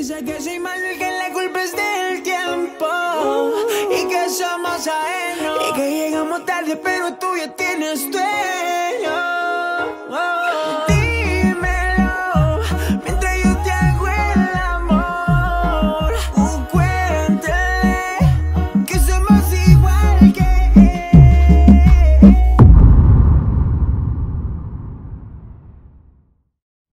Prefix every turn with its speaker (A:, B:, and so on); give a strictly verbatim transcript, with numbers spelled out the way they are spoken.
A: Dice que soy malo y que la culpa es del tiempo y que somos ajenos y que llegamos tarde pero tú ya tienes dueño. Oh.